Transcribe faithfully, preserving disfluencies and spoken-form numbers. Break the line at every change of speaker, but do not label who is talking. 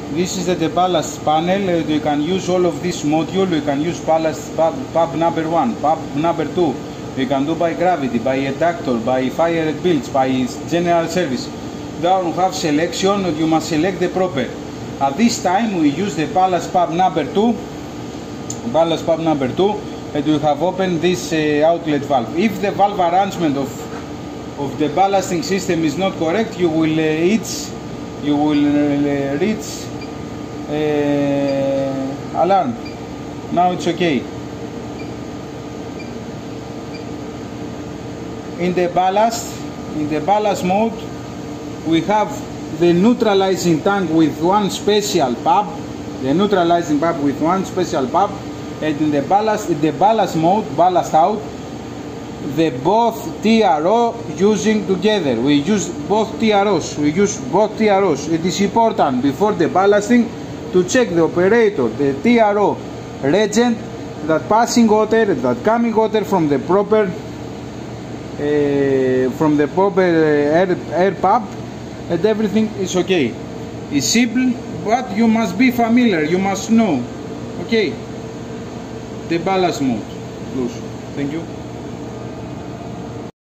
This is the ballast panel. Uh, you can use all of this module. You can use ballast pub, pub number one, pub number two. You can do by gravity, by adductor, by fire builds, by general service. Now you have selection. You must select the proper. At this time we use the ballast pub number two. Ballast pub number two, and we have opened this uh, outlet valve. If the valve arrangement of of the ballasting system is not correct, you will uh, reach you will uh, reach uh, alarm. Now it's okay. In the ballast, in the ballast mode, we have the neutralizing tank with one special pump, the neutralizing pump with one special pump, and in the ballast, in the ballast mode, ballast out, the both T R O using together. We use both T R Os. We use both T R Os. It is important before the ballasting to check the operator, the T R O regent, that passing water, that coming water from the proper uh, from the proper uh, air, air pump, and everything is okay. It's simple, but you must be familiar. You must know. Okay. The ballast mode. Close. Thank you.